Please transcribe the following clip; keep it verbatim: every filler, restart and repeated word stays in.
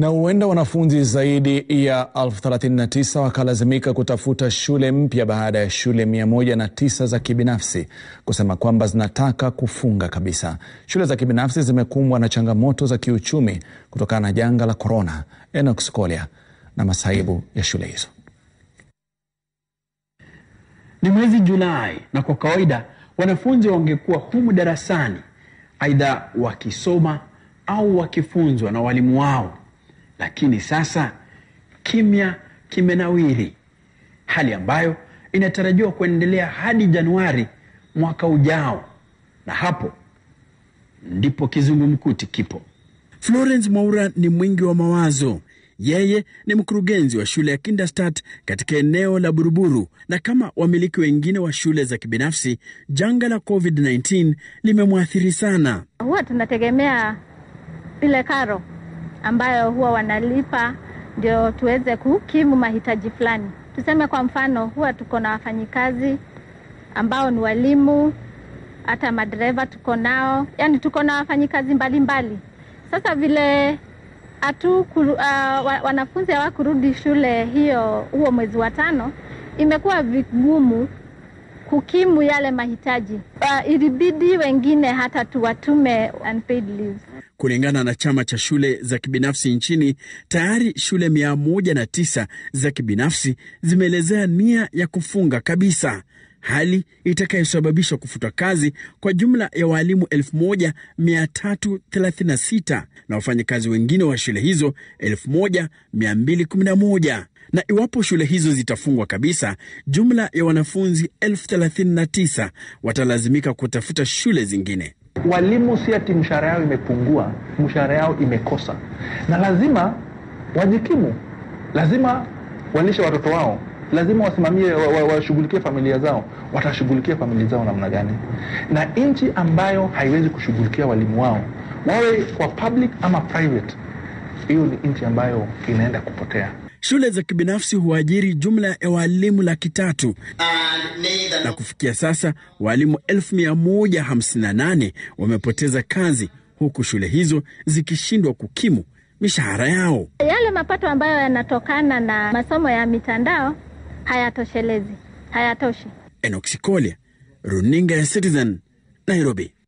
Na huenda wanafunzi zaidi ya elfu thelathini na tisa wakalazimika kutafuta shule mpya baada ya shule mia moja na tisa za kibinafsi kusema kwamba zinataka kufunga kabisa. Shule za kibinafsi zimekumbwa na changamoto za kiuchumi kutokana na janga la korona. Na masaibu ya shule hizo. Ni mwezi Julai na kwa kawaida wanafunzi wangekuwa humu darasani aidha wakisoma au wakifunzwa na walimu wao. Lakini sasa kimya kimenawiri, hali ambayo inatarajiwa kuendelea hadi Januari mwaka ujao. Na hapo ndipo kizungumkuti kipo. Florence Mwaura ni mwingi wa mawazo. Yeye ni mkurugenzi wa shule ya Kinderstart katika eneo la Buruburu, na kama wamiliki wengine wa shule za kibinafsi, janga la covid kumi na tisa limemwathiri sana. Huwa tunategemea ile karo ambayo huwa wanalipa ndio tuweze kukimu mahitaji fulani. Tuseme kwa mfano, huwa tuko na wafanyikazi ambao ni walimu, hata madereva tuko nao, yani tuko na wafanyikazi mbalimbali. Sasa vile atu uh, wanafunzi hawakurudi shule hiyo huo mwezi wa tano, imekuwa vigumu kukimu yale mahitaji. Uh, ilibidi wengine hata tuwatume unpaid leaves. Kulingana na chama cha shule za kibinafsi nchini, tayari shule mia moja na tisa za kibinafsi zimeelezea nia ya kufunga kabisa, hali itakayosababisha kufutwa kazi kwa jumla ya walimu elfu moja mia tatu thelathini na sita na wafanyakazi wengine wa shule hizo elfu moja mia mbili kumi na moja. Na iwapo shule hizo zitafungwa kabisa, jumla ya wanafunzi elfu thelathini na tisa watalazimika kutafuta shule zingine. Walimu si ati mshahara yao imepungua, mshahara yao imekosa. Na lazima wajikimu, lazima walishe watoto wao, lazima wasimamie, washughulikie wa, wa familia zao. Watashughulikia familia zao namna gani? Na nchi ambayo haiwezi kushughulikia walimu wao, wawe kwa public ama private, hiyo ni nchi ambayo inaenda kupotea. Shule za kibinafsi huajiri jumla ya walimu laki tatu. Na kufikia sasa walimu elfu mia moja hamsini na nane wamepoteza kazi, huku shule hizo zikishindwa kukimu mishahara yao. Yale mapato ambayo yanatokana na masomo ya mitandao hayatoshelezi, hayatoshi. Enoxikolia, Runinga ya Citizen, Nairobi.